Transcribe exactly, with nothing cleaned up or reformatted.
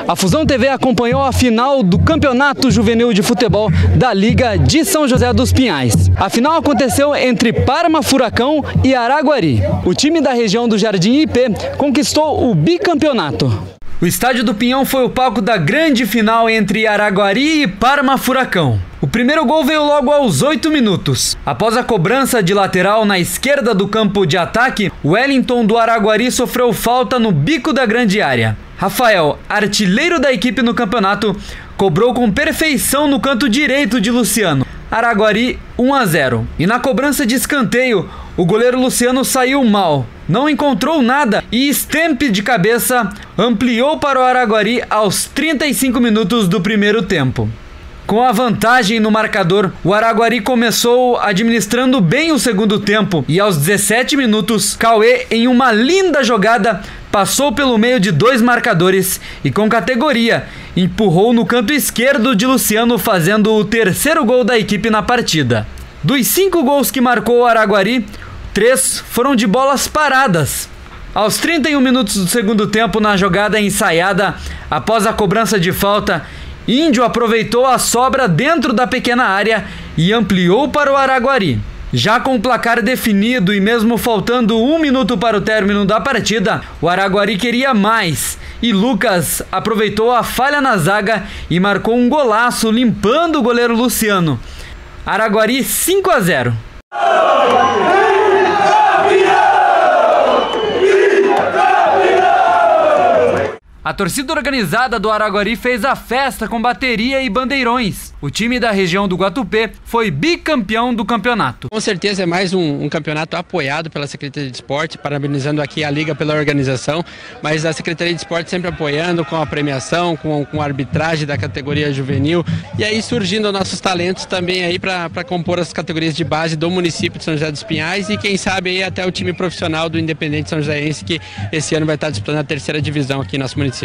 A Fusão T V acompanhou a final do Campeonato Juvenil de Futebol da Liga de São José dos Pinhais. A final aconteceu entre Parma Furacão e Araguari. O time da região do Jardim I P conquistou o bicampeonato. O estádio do Pinhão foi o palco da grande final entre Araguari e Parma Furacão. O primeiro gol veio logo aos oito minutos. Após a cobrança de lateral na esquerda do campo de ataque, Wellington do Araguari sofreu falta no bico da grande área. Rafael, artilheiro da equipe no campeonato, cobrou com perfeição no canto direito de Luciano. Araguari um a zero. E na cobrança de escanteio, o goleiro Luciano saiu mal. Não encontrou nada e Stempe de cabeça ampliou para o Araguari aos trinta e cinco minutos do primeiro tempo. Com a vantagem no marcador, o Araguari começou administrando bem o segundo tempo e aos dezessete minutos, Cauê, em uma linda jogada, passou pelo meio de dois marcadores e com categoria empurrou no canto esquerdo de Luciano, fazendo o terceiro gol da equipe na partida. Dos cinco gols que marcou o Araguari, três foram de bolas paradas. Aos trinta e um minutos do segundo tempo, na jogada ensaiada, após a cobrança de falta, Índio aproveitou a sobra dentro da pequena área e ampliou para o Araguari. Já com o placar definido e mesmo faltando um minuto para o término da partida, o Araguari queria mais e Lucas aproveitou a falha na zaga e marcou um golaço limpando o goleiro Luciano. Araguari cinco a zero. A torcida organizada do Araguari fez a festa com bateria e bandeirões. O time da região do Guatupê foi bicampeão do campeonato. Com certeza é mais um, um campeonato apoiado pela Secretaria de Esporte, parabenizando aqui a Liga pela organização, mas a Secretaria de Esporte sempre apoiando com a premiação, com, com a arbitragem da categoria juvenil, e aí surgindo nossos talentos também aí para compor as categorias de base do município de São José dos Pinhais e quem sabe aí até o time profissional do Independente São Joséense, que esse ano vai estar disputando a terceira divisão aqui em nosso município.